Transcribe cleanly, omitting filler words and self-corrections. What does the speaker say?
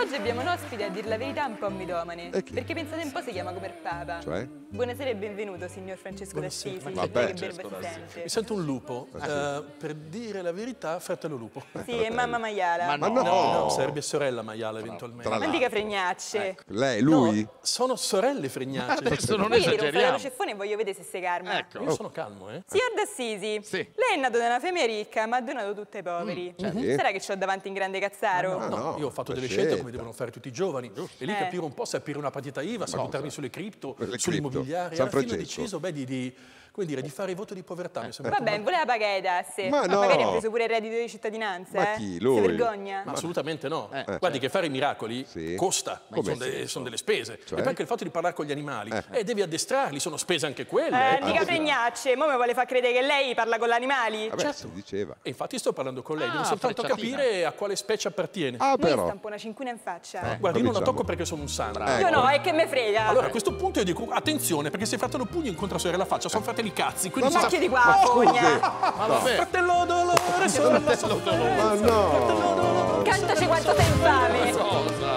Oggi abbiamo un ospite, a dir la verità, un po' mitomane. Perché pensate un po' si chiama come il Papa. Cioè? Buonasera e benvenuto, signor Francesco d'Assisi. Vabbè. Che verba si sente. Mi sento un lupo. Per dire la verità, fratello lupo. Sì, è mamma maiala. Ma no! No, sarebbe sorella maiala eventualmente. Tra Ma dica fregnacce. Lei, lui? No, sono sorelle fregnacce. Adesso non Io gli devo fare esageriamo. lo ceffone e voglio vedere se si calma. Ecco. Io sono calmo, eh? Signor d'Assisi, Sì. lei è nato da una famiglia ricca, ma ha donato tutto ai poveri. Sarà che c'ho davanti un grande cazzaro? No, io ho fatto delle scelte come devono fare tutti i giovani. E lì capire un po' se aprire una partita IVA, se buttarmi sulle cripto, sull'immobiliare. E alla fine ho deciso come dire, di fare il voto di povertà. Mi sembra Vabbè, voleva pagare le tasse. Ma no. magari ha preso pure il reddito di cittadinanza. Ma chi? Lui? Si vergogna? Ma assolutamente no. Guardi che fare i miracoli costa, sono delle spese. Cioè? E poi anche il fatto di parlare con gli animali. Devi addestrarli, sono spese anche quelle. Mica fregnacce, mo mi vuole far credere che lei parla con gli animali? Vabbè, si diceva. E infatti sto parlando con lei, devo soltanto capire a quale specie appartiene. Ah, Noi però. stampo una cinquina in faccia. Guardi, io non la diciamo. tocco perché sono un santo. Io no, è che me frega. Allora a questo punto io dico attenzione perché se fratello Pugno incontra sorella Faccia sono fratelli cazzi, quindi Macchie di qua, fogna. Ma vabbè. fratello dolore, sorella Ma no! Cantaci quanto sei infame. Cosa?